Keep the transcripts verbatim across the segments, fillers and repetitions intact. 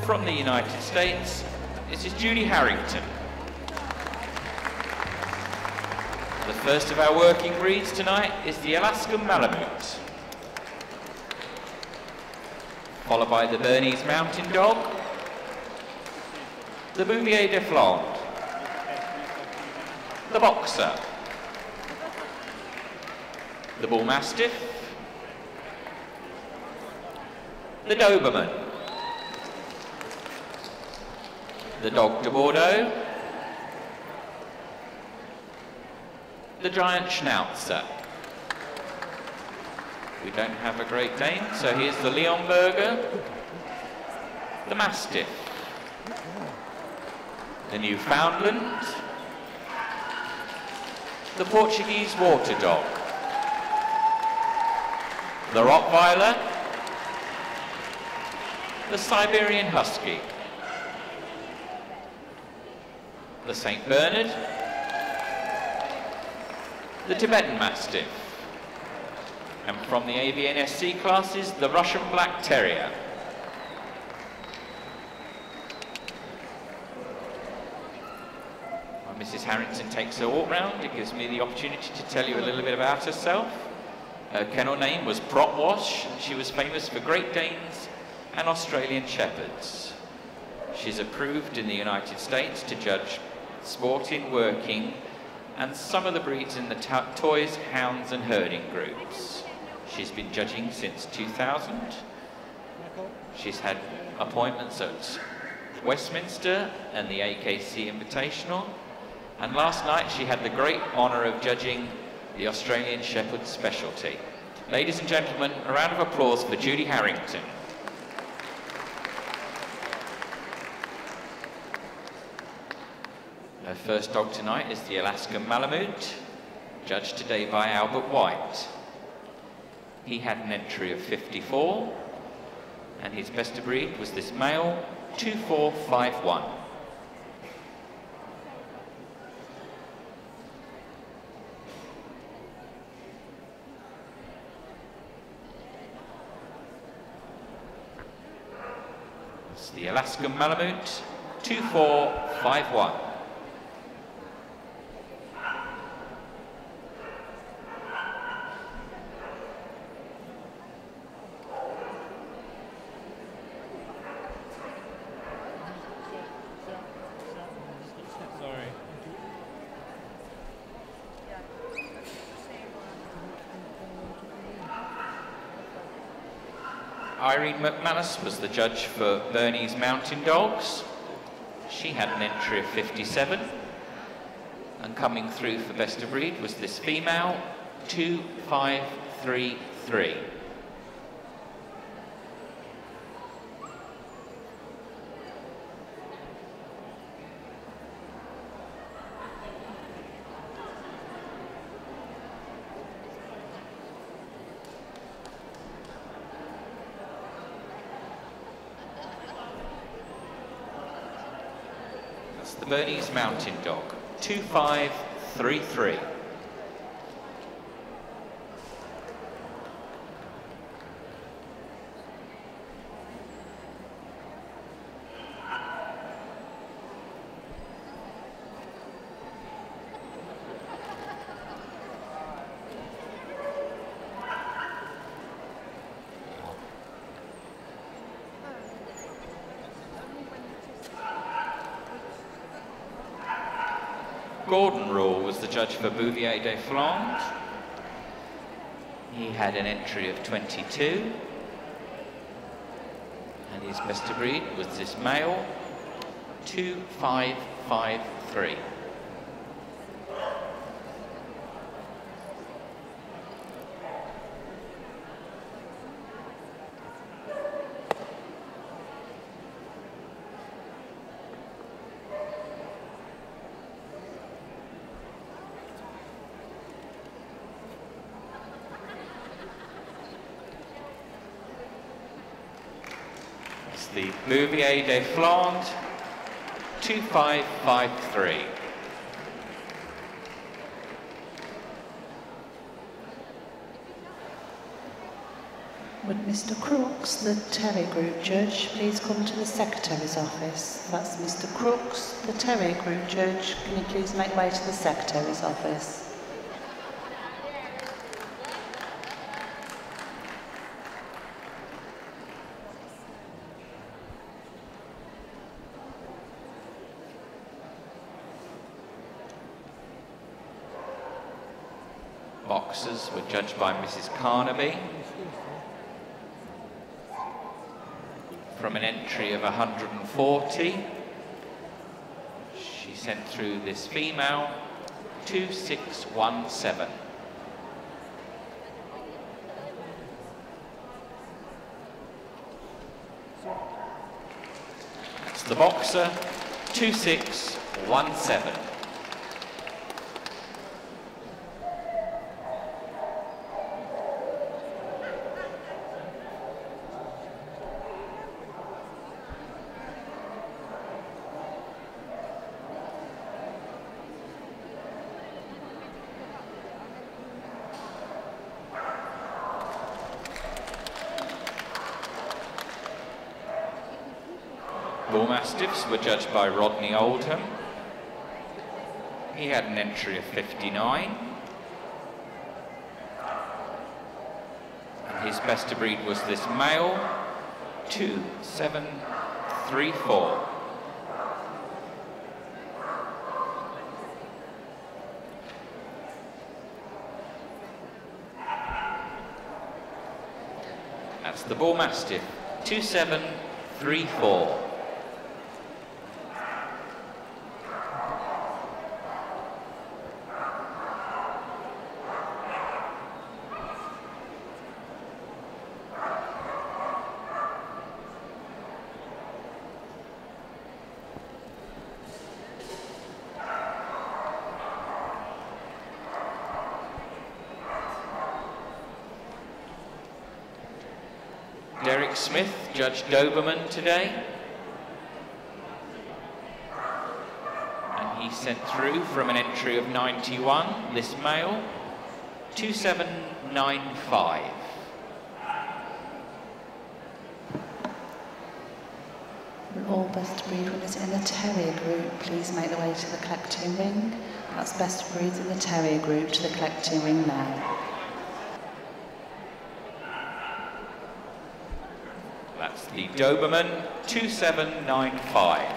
from the United States, this is Judy Harrington. The first of our working breeds tonight is the Alaskan Malamute, followed by the Bernese Mountain Dog, the Bouvier de Flandre, the Boxer, the Bull Mastiff, the Doberman, the Dog de Bordeaux, the Giant Schnauzer. We don't have a Great Dane, so here's the Leonberger, the Mastiff, the Newfoundland, the Portuguese Water Dog, the Rottweiler, the Siberian Husky, the Saint Bernard, the Tibetan Mastiff, and from the A B N S C classes, the Russian Black Terrier. Well, Missus Harrington takes a walk round. It gives me the opportunity to tell you a little bit about herself. Her kennel name was Bratwurst, and she was famous for Great Danes and Australian Shepherds. She's approved in the United States to judge sporting, working, and some of the breeds in the toys, hounds, and herding groups. She's been judging since two thousand. She's had appointments at Westminster and the A K C Invitational. And last night she had the great honour of judging the Australian Shepherd Specialty. Ladies and gentlemen, a round of applause for Judy Harrington. Her first dog tonight is the Alaskan Malamute, judged today by Albert White. He had an entry of fifty-four, and his best of breed was this male, two four five one. It's the Alaskan Malamute, two four five one. Irene McManus was the judge for Bernese Mountain Dogs. She had an entry of fifty-seven. And coming through for best of breed was this female, two five three three. The Bernese Mountain Dog, two five three three. Gordon Rule was the judge for Bouvier de Flandre. He had an entry of twenty-two. And his best of breed was this male, two five five three. The Bouvier de Flandre, two five five three. Would Mister Crufts, the Terrier Group Judge, please come to the Secretary's office? That's Mister Crufts, the Terrier Group Judge. Can you please make way to the Secretary's office? Boxers were judged by Missus Carnaby from an entry of one hundred and forty. She sent through this female, two six one seven. That's the boxer, two six one seven. Bull Mastiffs were judged by Rodney Oldham. He had an entry of fifty-nine. And his best of breed was this male, two seven three four. That's the Bull Mastiff, two seven three four. Derek Smith judged Doberman today, and he sent through from an entry of ninety-one, this male, two seven nine five. All best breed winners in the Terrier Group, please make the way to the collecting ring. That's best breeds in the Terrier Group to the collecting ring now. That's the Doberman, two seven nine five.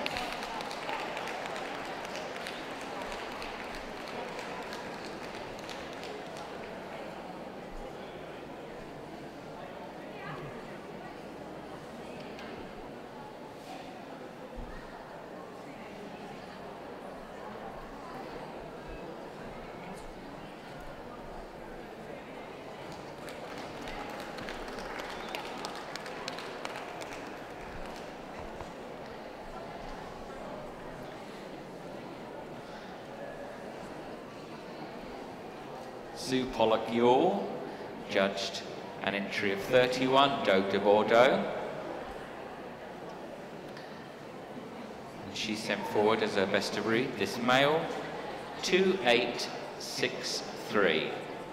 Sue Pollock-Yule judged an entry of thirty-one, Dogue de Bordeaux. And she sent forward as her best of breed this male, two eight six three.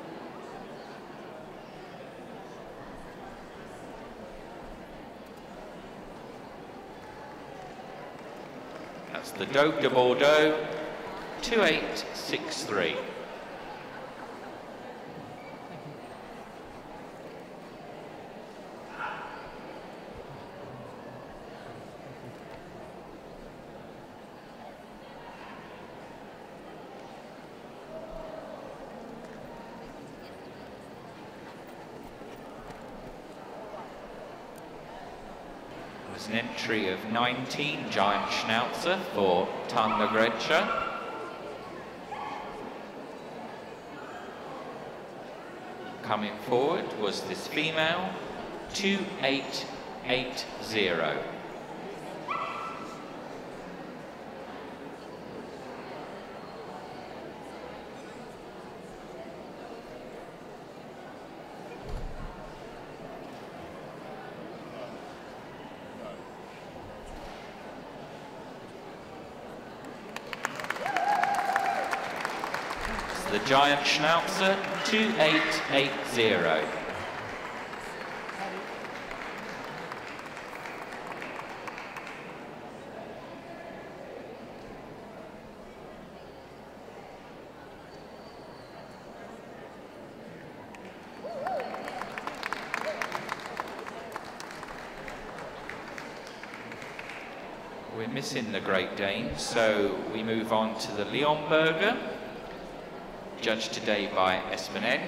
That's the Dogue de Bordeaux, two eight six three. An entry of nineteen, Giant Schnauzer for Tanda Gretcher. Coming forward was this female, two eight eight zero. The Giant Schnauzer, two eight eight zero. We're missing the Great Danes, so we move on to the Leonberger, judged today by Espen.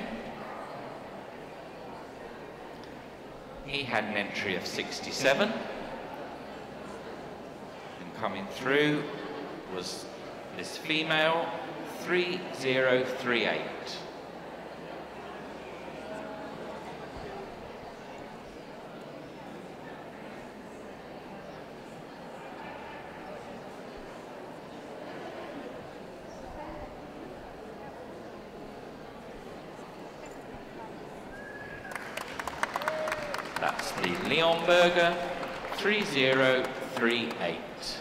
He had an entry of sixty-seven, and coming through was this female, three zero three eight. That's the Leonberger, three zero three eight.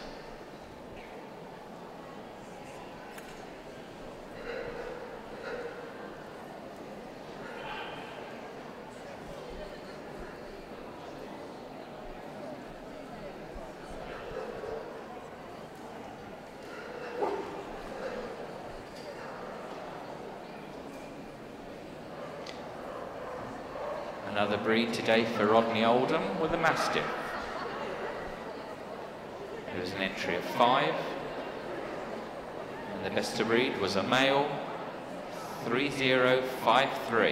Another breed today for Rodney Oldham with a Mastiff. There was an entry of five, and the best of breed was a male, three zero five three.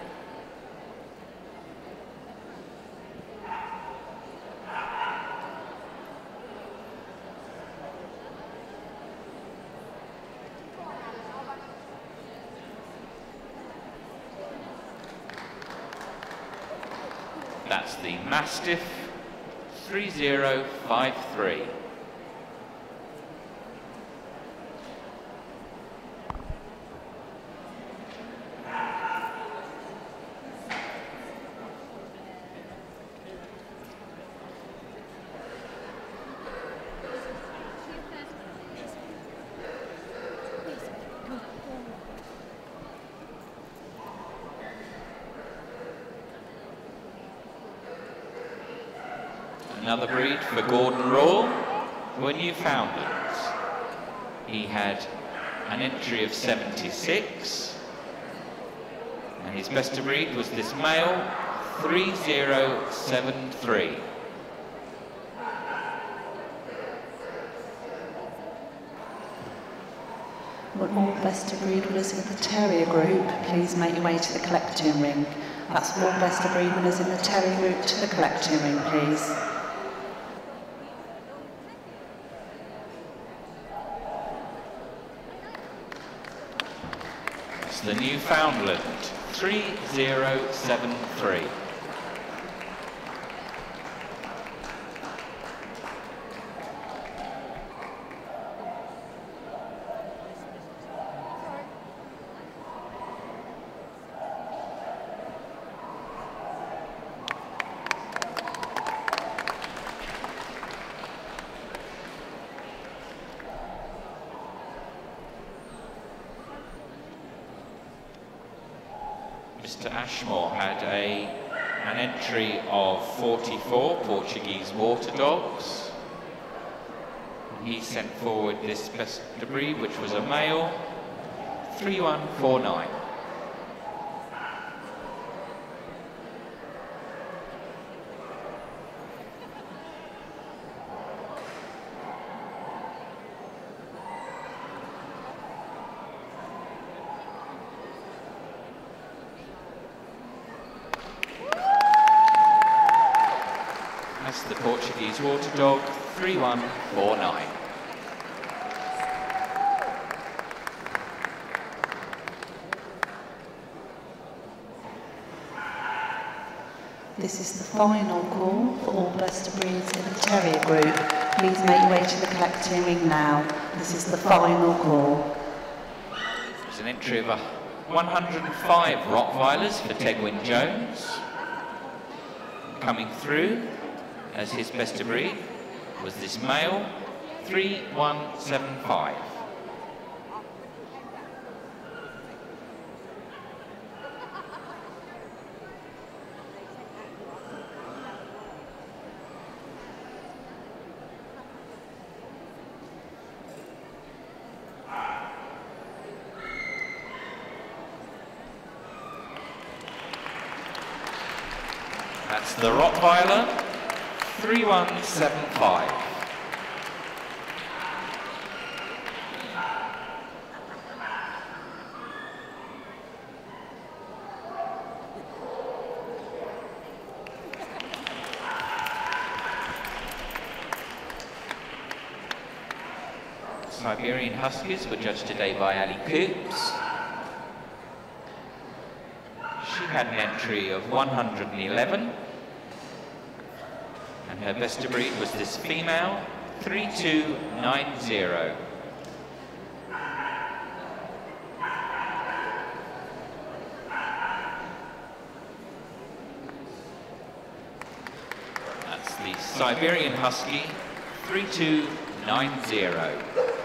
That's the Mastiff, three zero five three. Another breed for Gordon Rawle were Newfoundlands. He had an entry of seventy-six, and his best of breed was this male, three zero seven three. Would all best of breed winners in the Terrier group please make your way to the collecting ring? That's all best of breed winners in the Terrier group to the collecting ring, please. It's the Newfoundland, three zero seven three. Mister Ashmore had a, an entry of forty-four Portuguese water dogs. He sent forward this best of breed, which was a male, three one four nine. The Portuguese water dog, three one four nine. This is the final call for all best of breeds in the Terrier group. Please make your way to the collecting ring now. This is the final call. There's an entry of a one hundred and five Rottweilers for Tegwin Jones. Coming through as his best of breed was this male, three one seven five. That's the Rottweiler, three one seven five. Siberian Huskies were judged today by Ali Coops. She had an entry of one hundred eleven, and her best of breed was this female, three two nine zero. That's the Siberian Husky, three two nine zero.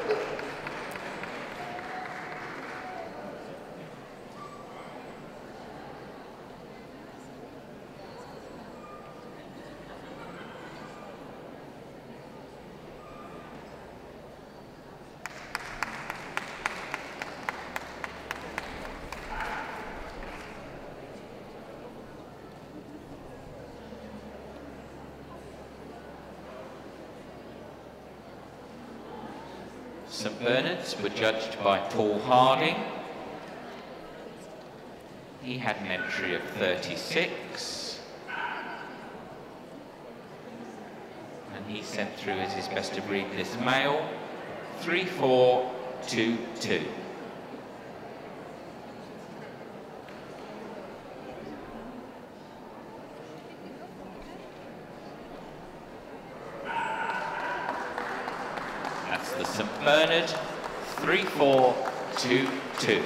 Saint Bernards were judged by Paul Harding. He had an entry of thirty-six. And he sent through as his best of breed this male, three four two two. The Saint Bernard, three four two two.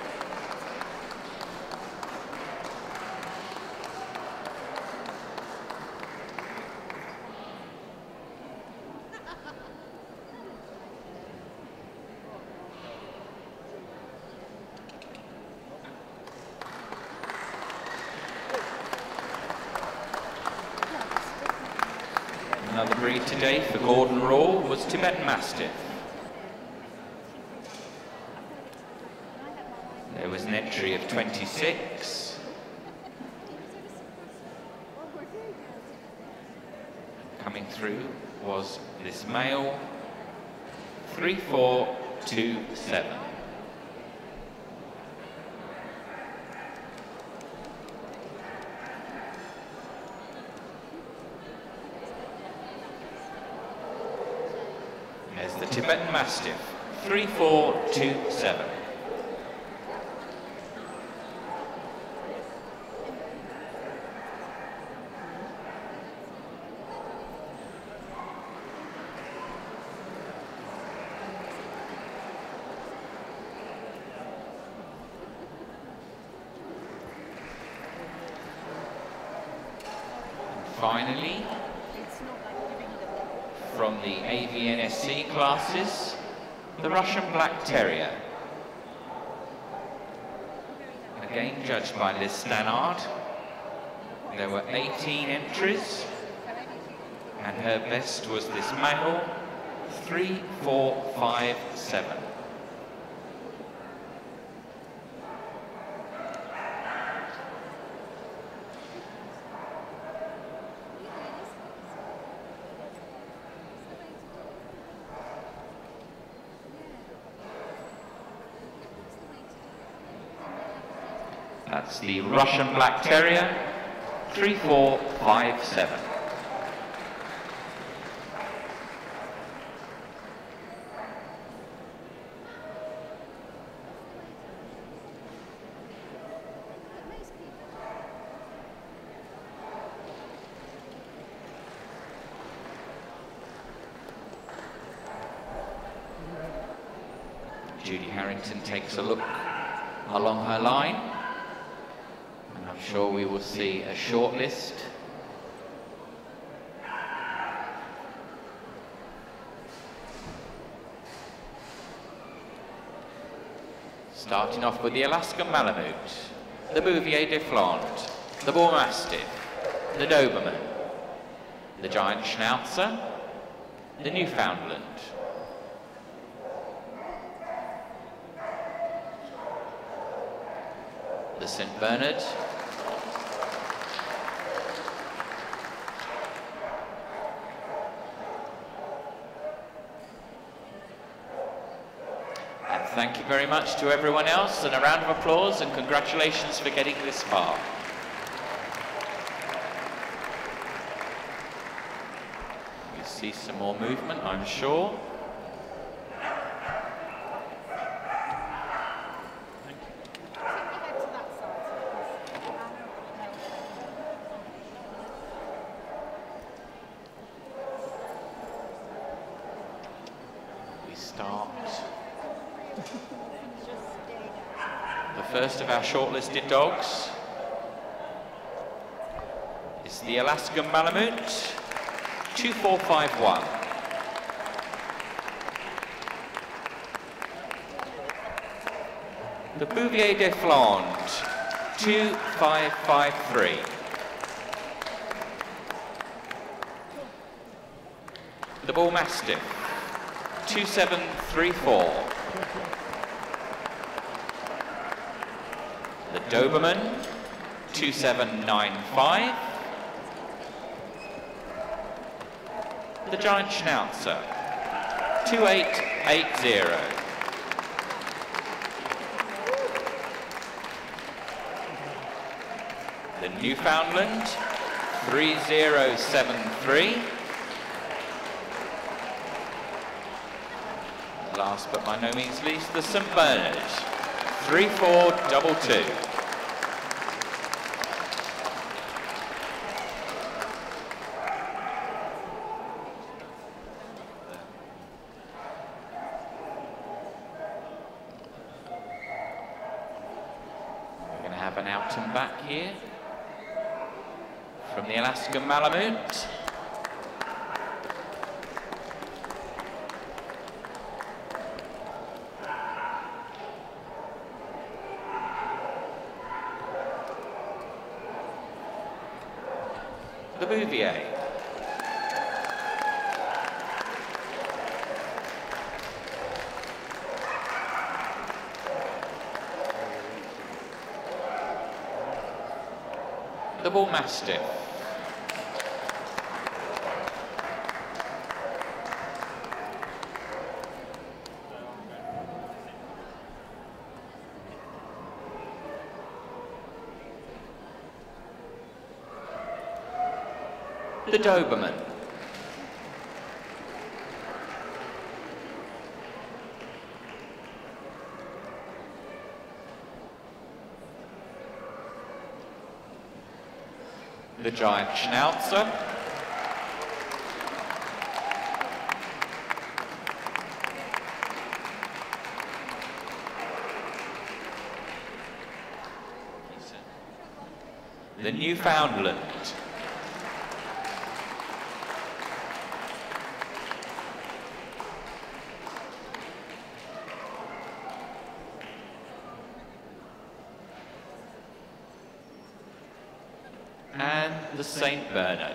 Another breed today for Gordon Raw was Tibetan Mastiff. There was an entry of twenty-six. Coming through was this male, three four two seven. There's the Tibetan Mastiff, three four two seven. Finally, from the A V N S C classes, the Russian Black Terrier. Again judged by Liz Stannard. There were eighteen entries, and her best was this male, three four five seven. That's the Russian Black Terrier, three four five seven. Judy Harrington takes a look along her line. I'm sure we will see a short list. Starting off with the Alaskan Malamute, the Bouvier de Flandre, the Boer Mastiff, the Doberman, the Giant Schnauzer, the Newfoundland, the Saint Bernard, and thank you very much to everyone else, and a round of applause and congratulations for getting this far. You'll see some more movement, I'm sure. start. The first of our shortlisted dogs is the Alaskan Malamute, two four five one. The Bouvier de Flandre, two five five three. The Bull Mastiff, two seven three four. The Doberman, two seven nine five. The Giant Schnauzer, two eight eight zero. The Newfoundland, three zero seven three. Last but by no means least, the Saint Bernard, three four two two. We're going to have an out and back here from the Alaskan Malamute. The Bouvier. The Bull Mastiff. The Doberman. The Giant Schnauzer. The Newfoundland. And the Saint Bernard.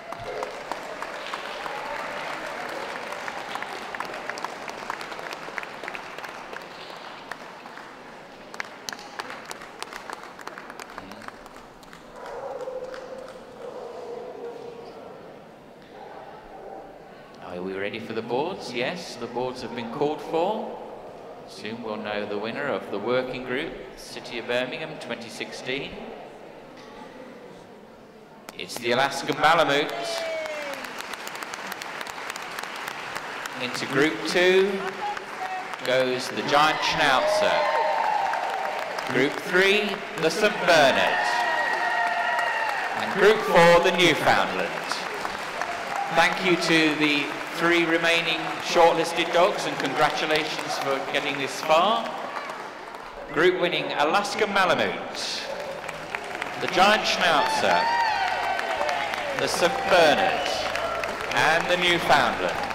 Are we ready for the boards? Yes, the boards have been called for. Soon we'll know the winner of the working group, City of Birmingham twenty sixteen. It's the Alaskan Malamute. Into group two goes the Giant Schnauzer. Group three, the Saint Bernard. And group four, the Newfoundland. Thank you to the three remaining shortlisted dogs and congratulations for getting this far. Group winning Alaskan Malamute, the Giant Schnauzer, the Saint Bernard and the Newfoundland.